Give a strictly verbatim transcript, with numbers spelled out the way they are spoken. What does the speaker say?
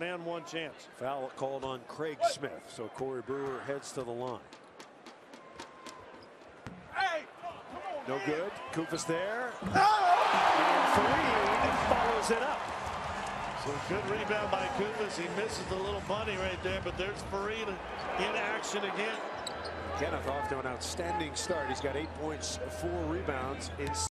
second and one chance. Foul called on Craig Smith, so Corey Brewer heads to the line. No good. Koufos there. And Faried follows it up. So good rebound by Koufos. He misses the little bunny right there, but there's Faried in action again. Kenneth off to an outstanding start. He's got eight points, four rebounds in